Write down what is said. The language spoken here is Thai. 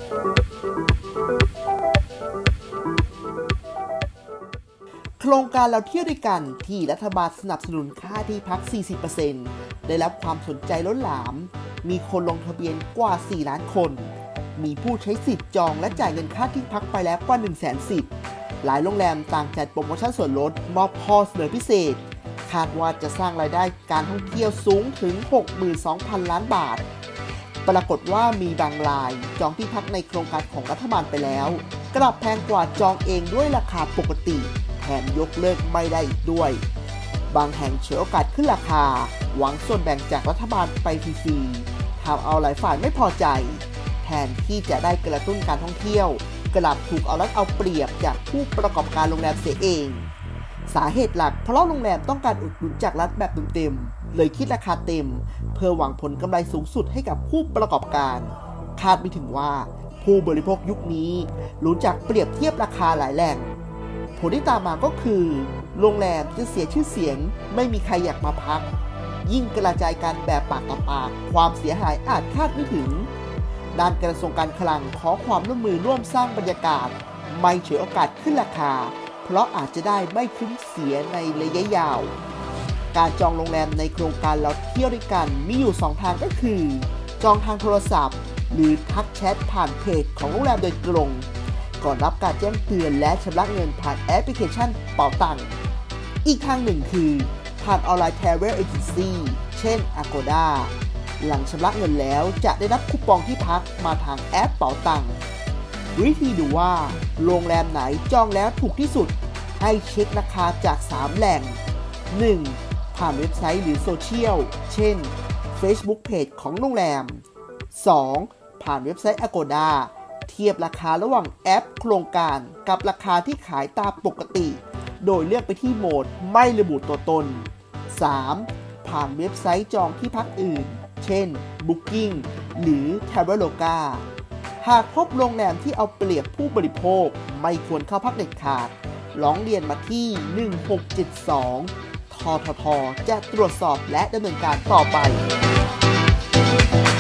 โครงการเราเที่ยวด้วยกันที่รัฐบาลสนับสนุนค่าที่พัก 40% ได้รับความสนใจล้นหลามมีคนลงทะเบียนกว่า 4 ล้านคนมีผู้ใช้สิทธิ์จองและจ่ายเงินค่าที่พักไปแล้วกว่า 100,000 สิทธิ์หลายโรงแรมต่างจัดโปรโมชั่นส่วนลดมอบข้อเสนอพิเศษคาดว่าจะสร้างรายได้การท่องเที่ยวสูงถึง 62,000 ล้านบาทปรากฏว่ามีบางรายจองที่พักในโครงการของรัฐบาลไปแล้วกลับแพงกว่าจองเองด้วยราคาปกติแถมยกเลิกไม่ได้อีกด้วยบางแห่งฉวยโอกาสขึ้นราคาหวังส่วนแบ่งจากรัฐบาลไปฟรีๆทำเอาหลายฝ่ายไม่พอใจแทนที่จะได้กระตุ้นการท่องเที่ยวกลับถูกเอารัดเอาเปรียบจากผู้ประกอบการโรงแรมเสียเองสาเหตุหลักเพราะโรงแรมต้องการอุดหนุนจากรัฐแบบเต็มๆเลยคิดราคาเต็มเพื่อหวังผลกำไรสูงสุดให้กับผู้ประกอบการคาดไม่ถึงว่าผู้บริโภคยุคนี้รู้จักเปรียบเทียบราคาหลายแหล่งผลที่ตามมาก็คือโรงแรมจะเสียชื่อเสียงไม่มีใครอยากมาพักยิ่งกระจายกันแบบปากต่อปากความเสียหายอาจคาดไม่ถึงด้านกระทรวงการคลังขอความร่วมมือร่วมสร้างบรรยากาศไม่ฉวยโอกาสขึ้นราคาเพราะอาจจะได้ไม่คุ้มเสียในระยะยาวการจองโรงแรมในโครงการเราเที่ยวด้วยกันมีอยู่2ทางก็คือจองทางโทรศัพท์หรือทักแชทผ่านเพจของโรงแรมโดยตรงก่อนรับการแจ้งเตือนและชำระเงินผ่านแอปพลิเคชันเป๋าตังค์อีกทางหนึ่งคือผ่านออนไลน์ Travel Agency เช่น Agoda หลังชำระเงินแล้วจะได้รับคูปองที่พักมาทางแอปเป๋าตังค์วิธีดูว่าโรงแรมไหนจองแล้วถูกที่สุดให้เช็คราคาจาก 3 แหล่ง 1. ผ่านเว็บไซต์หรือโซเชียลเช่น Facebook Page ของโรงแรม 2. ผ่านเว็บไซต์ Agoda เทียบราคาระหว่างแอปโครงการกับราคาที่ขายตามปกติโดยเลือกไปที่โหมดไม่ระบุตัวตน 3. ผ่านเว็บไซต์จองที่พักอื่นเช่น Booking หรือ Traveloka หากพบโรงแรมที่เอาเปรียบผู้บริโภคไม่ควรเข้าพักเด็ดขาดร้องเรียนมาที่ 1672 ททท.จะตรวจสอบและดำเนินการต่อไป